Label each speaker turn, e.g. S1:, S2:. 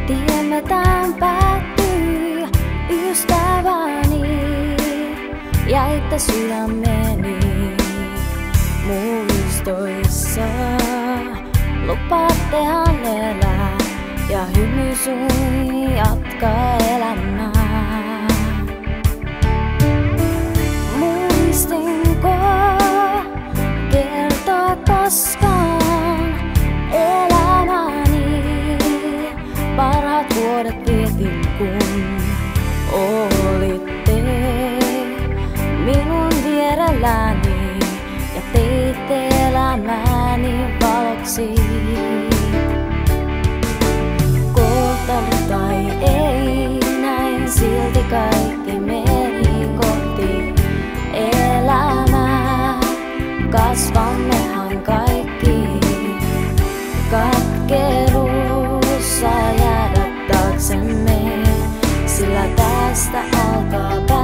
S1: Tiemme tämän päättyy, ystäväni. Jäitte sydämeni muistoissa. Lupaattehan elää ja hymy sun jatkaa elämää. Muistinko kertoa koskaan elämäni? Parhaat vuodet vietin kun olitte minun vierelläni ja teitte elämäni valoksi. Kohtalo tai ei, näin silti kaikki meni kohti elämää. Kasvammehan kaikki katkeruussa jäädä taaksemme, sillä tästä alkaa